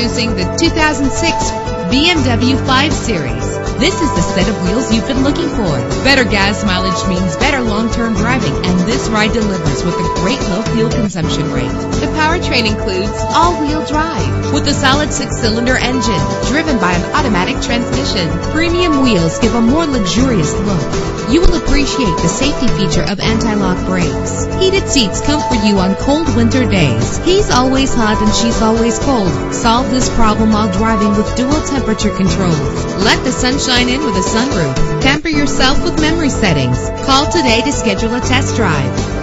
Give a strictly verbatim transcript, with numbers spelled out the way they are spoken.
Introducing the two thousand six B M W five series. This is the set of wheels you've been looking for. Better gas mileage means better long-term driving, and this ride delivers with a great low fuel consumption rate. The powertrain includes all-wheel drive with a solid six-cylinder engine driven by an automatic transmission. Premium wheels give a more luxurious look. You will appreciate the safety feature of anti-lock brakes. Heated seats comfort you on cold winter days. He's always hot and she's always cold. Solve this problem while driving with dual temperature controls. Let the sunshine in with a sunroof. Pamper yourself with memory settings. Call today to schedule a test drive.